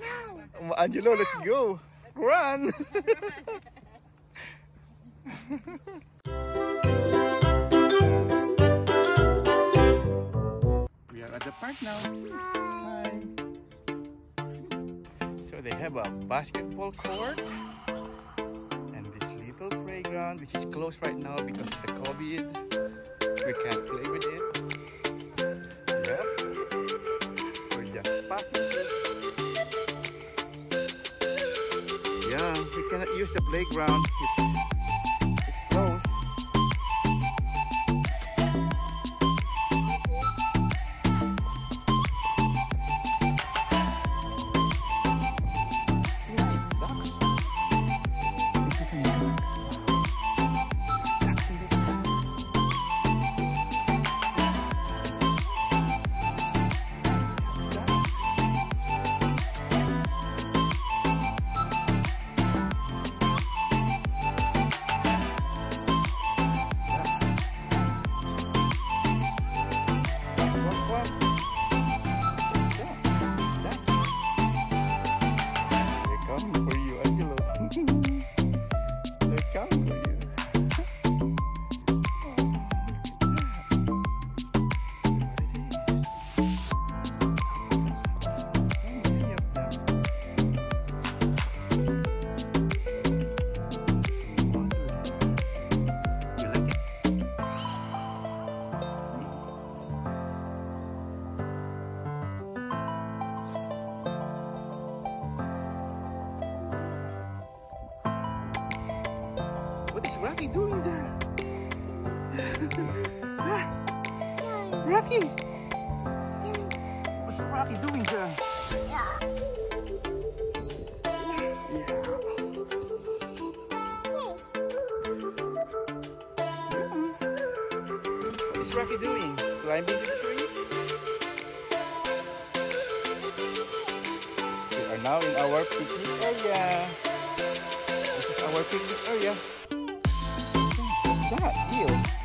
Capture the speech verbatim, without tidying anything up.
No. Angelo, no. Let's go. Run. We are at the park now. Hi. Hi. So they have a basketball court and this little playground which is closed right now because of the COVID. We can't play with it. Yep. We're just passing it. Yeah, we cannot use the playground. It's, it's closed. What is Rocky doing there? Ah, Rocky! What's Rocky doing there? Yeah. Yeah. What is Rocky doing? Climbing to the tree? We are now in our picnic area. This is our picnic area. What's that? Ew.